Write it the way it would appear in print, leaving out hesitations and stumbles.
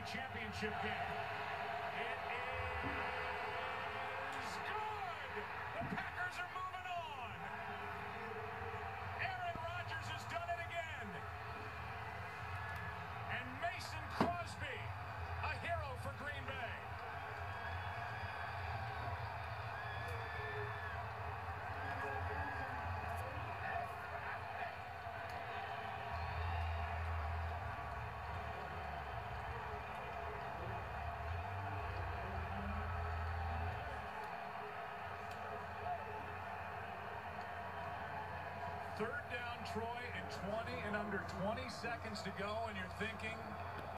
championship game. It is good. The Packers are moving on. Aaron Rodgers has done it again. And Mason Crosby, a hero for Green Bay. Third down, Troy, and 20 and under 20 seconds to go, and you're thinking,